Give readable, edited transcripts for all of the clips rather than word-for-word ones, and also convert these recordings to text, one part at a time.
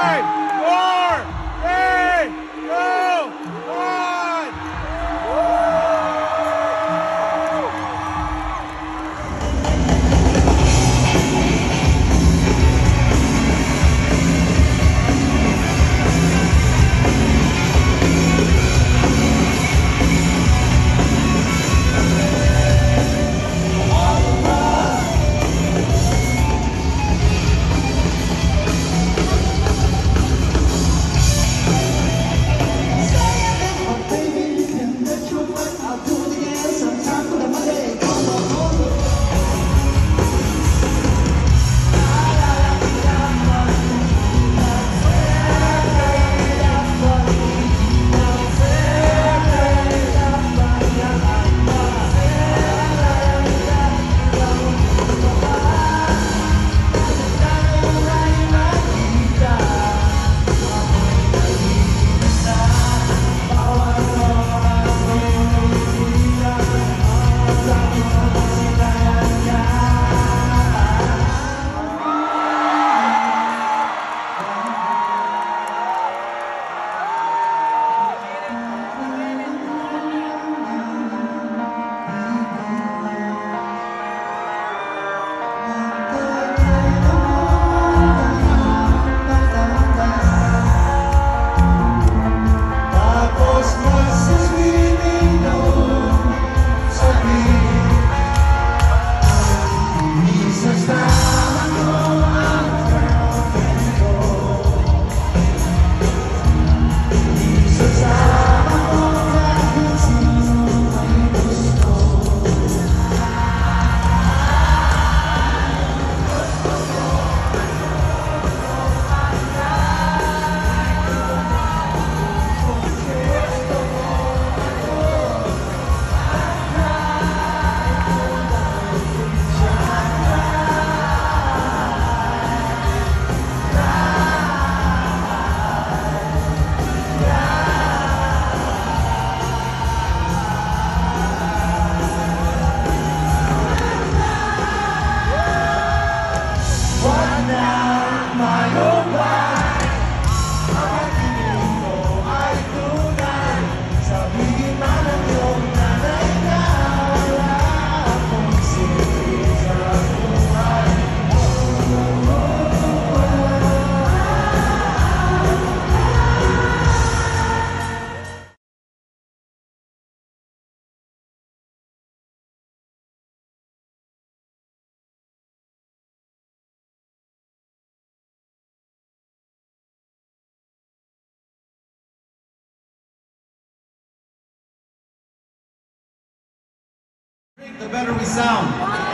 The better we sound.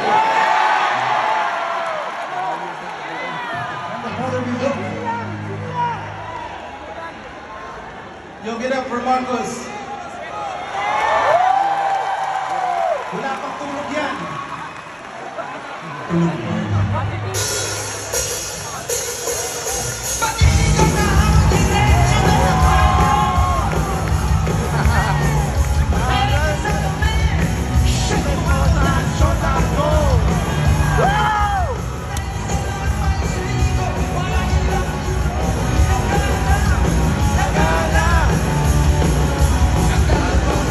And the harder we look. Yo, get up for Marcos. Wala pang tulog yan.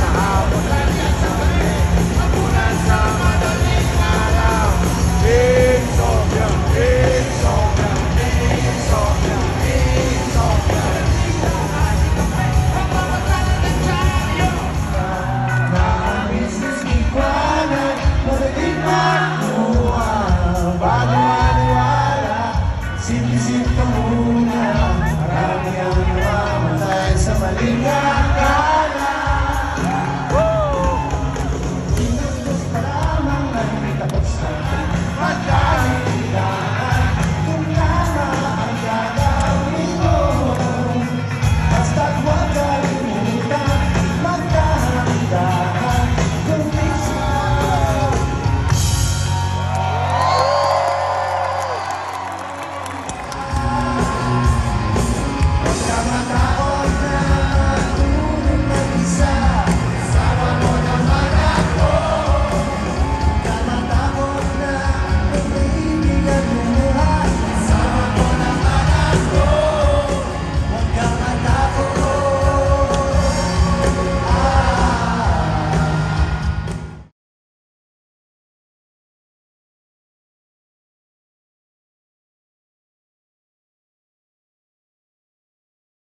Hey!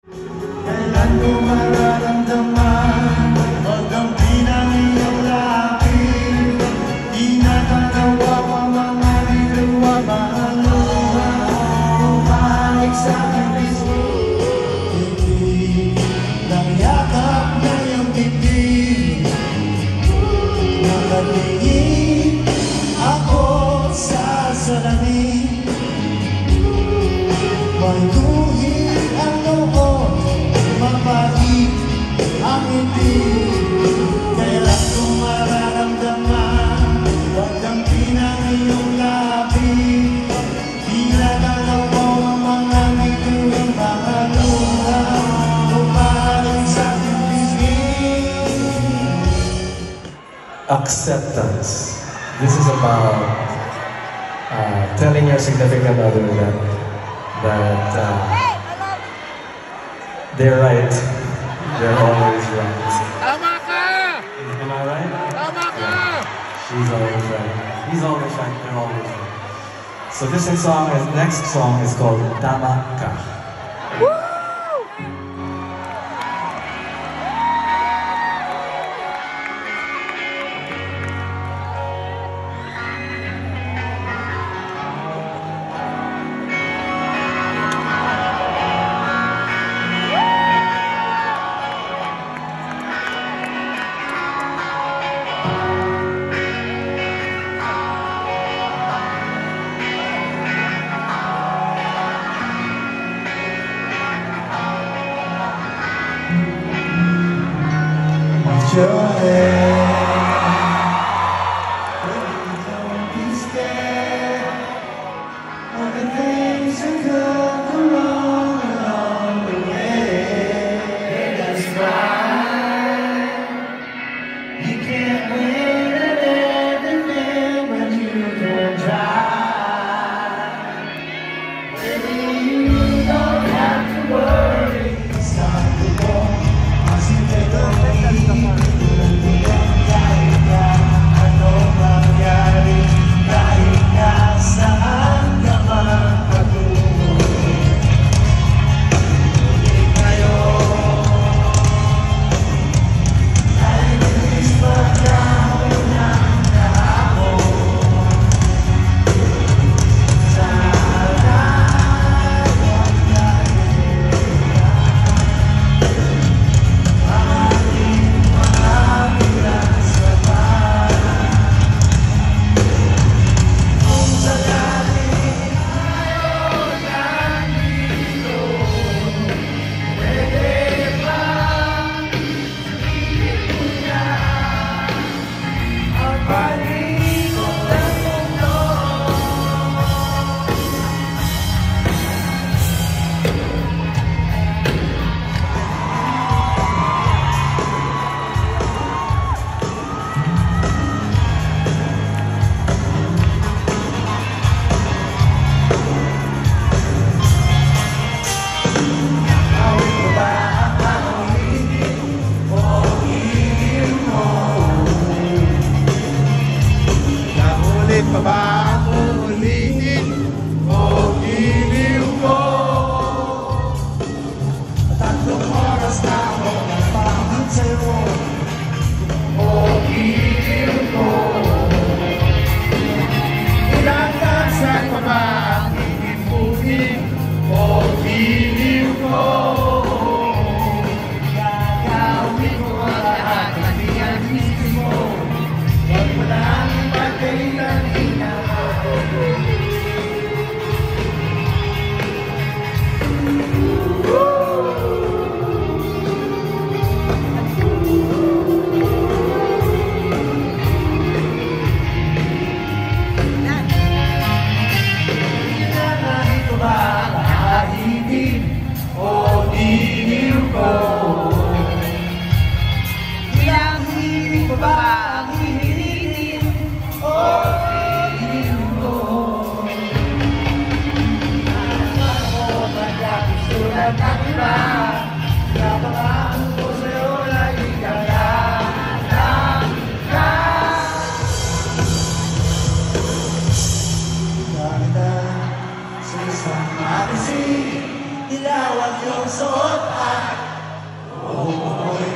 Kailan mo mararamdaman pagdampi ng iyong labi? Di natatawa pa mga niluwa, mahaluha bumalik sa aking pisngi. Nang yakap na iyong dibdib, nakatingin ako sa salamin. May guhit ang loob, mapait ang ngiti. Kailan ko mararamdaman pagdampi ng iyong labi? Di natatawa ang mga bituing mga luha, bumalik sa aking pisngi. Acceptance. This is about telling your significant other that they're right. They're always right. Tama ka! Am I right? Tama ka! Yeah. She's always right. He's always right. They're always right. So this next song is called Tama Ka. Your head, don't be scared of the things that could go wrong along the way. That's right. You can't win at everything, but you can try. Baby, you don't have to worry. Stop the war as you take the lead. Pa ba ako ulitin o giliw ko? Tatlong oras na ako napagod sa'yo o giliw ko. Ilang tansan pa ba ang iipunin o giliw ko? Gagawin ko ang lahat ng iyagis mo. Huwag mo lang pagkailan. Ilawag yung suot at uuwi.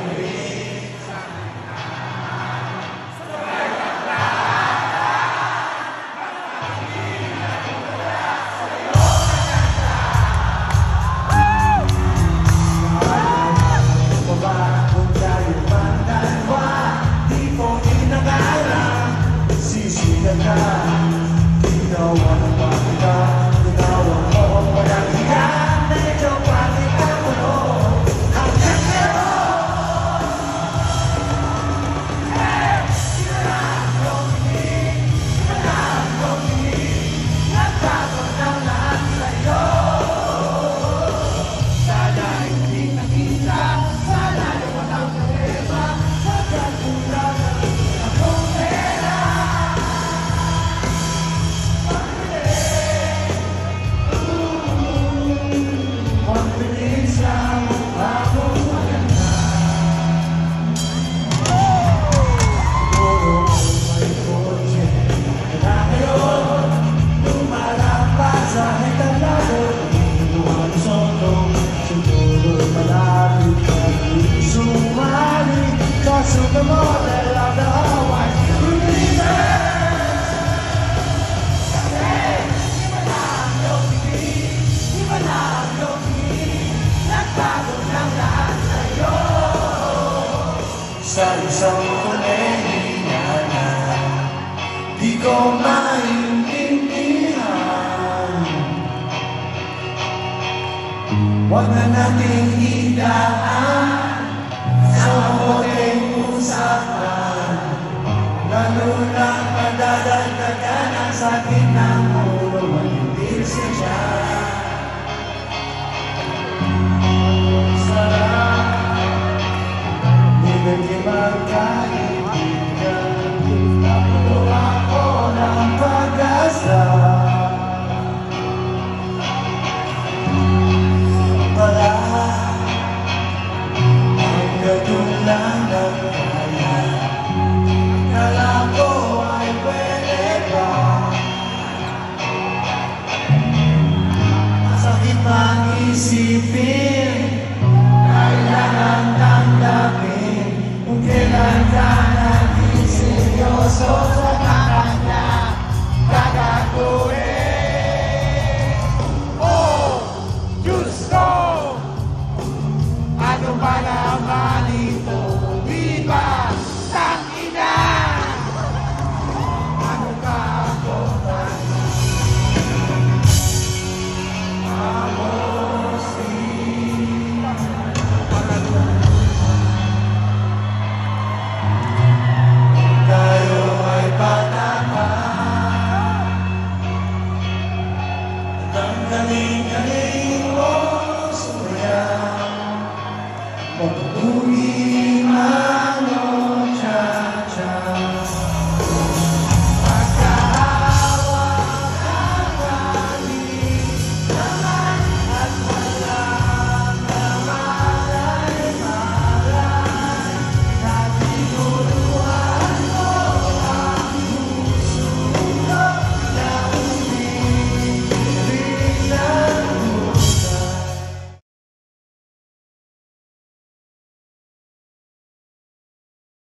Kung tayo man dalawa, di ko inakala sisigan ka. Ginawa ng bakita, ginawa ko walang hiya. Medyo pangit ako noon hanggang ngayon. Sinarap kong pinig, sinarap kong pinig, nagkakaroon ng lahat sa'yo. Sana hindi nakita, sana yung walang problema, hanggang kulang akong pera. Mabilis lang akong maganda. Siguro may kotse na ngayon lumalabas sa entablado. Inuwan soto, siguro malapit na sumali ka supermodel of the Hawaii Universe. Kasi di ba lang yung tingin, di ba lang yung tingin, nagbago ng lahat sa'yo. Sa isang kolehiya na di ko maintindihan, huwag na nating idaan sa mabuting usapan. Lalo na madadagdagan ang sakit ng ulo, hindi siya.